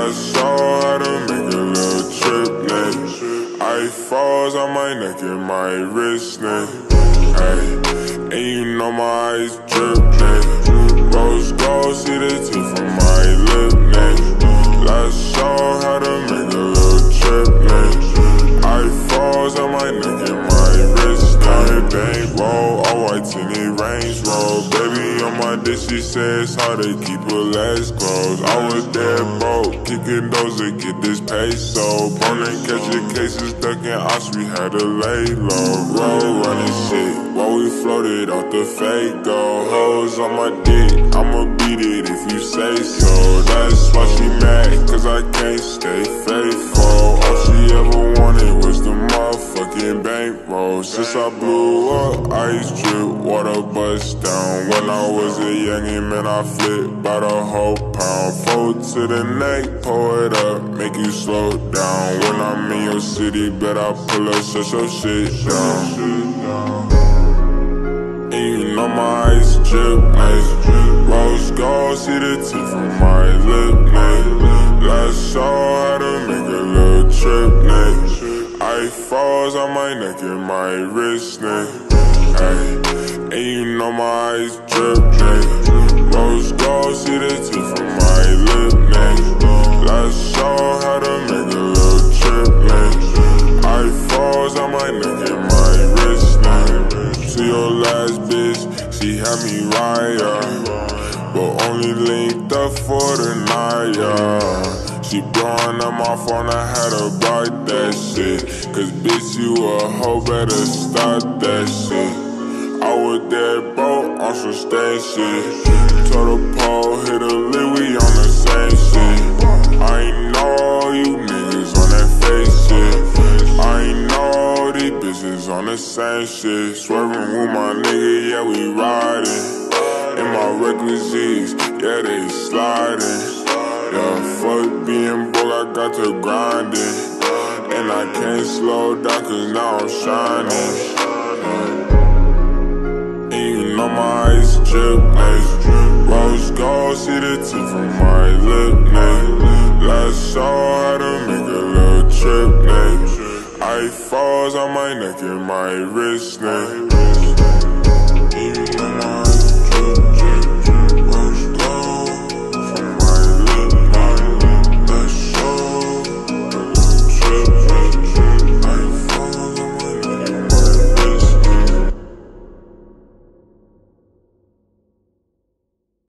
Last saw how to make a little trip, nah. I falls on my neck and my wrist, nah. Ay, and you know my eyes drip, nah. Rose gold, see the teeth from my lip, nah. Last saw how to make a little trip, nah. I falls on my neck and my wrist, nah. Bankroll, all white tinted Range Road. Baby on my dick, she said it's hard to keep her legs closed. I was dead broke, kicking those to get this peso. Burning, catching cases, stuck in ops, we had to lay low. Road running shit, while we floated off the fake go. Hoes on my dick, I'ma beat it if you say so. That's why she mad, cause I can't stay faithful. All she ever wanted was the motherfucking bankroll. Since I blew up, ice drip, water bust down. When I was a youngin', man, I flipped by the whole pound. Fold to the neck, pull it up, make you slow down. When I'm in your city, bet I pull up, shut your shit down. And you know my ice drip, nice. Rose gold, see the teeth from my lip, nah. Last saw how to make a little trip, nah. I falls on my neck and my wrist, nah. Ay, and you know my eyes drip, nah. Rose gold, see the teeth from my lip, nah. Last saw how to make a little trip, nah. I falls on my neck and my wrist, nah. To your last bitch, she had me right, but only linked up for the night, yeah. She blowing up my phone, I had to bite that shit. Cause bitch, you a hoe, better stop that shit. I was dead broke on some stain shit. Told the pole, hit a lick, we on the same shit. I ain't know you niggas on that face shit. I ain't know these bitches on the same shit. Swerving with my nigga, yeah, we riding. In my requisites, yeah, they sliding. Yeah, fuck being broke, I got to grinding. And I can't slow down cause now I'm shining. And you know my eyes drip, nah. Rose gold, see the teeth from my lip, nah. Last saw how to make a little trip, nah. I falls on my neck and my wrist, nah.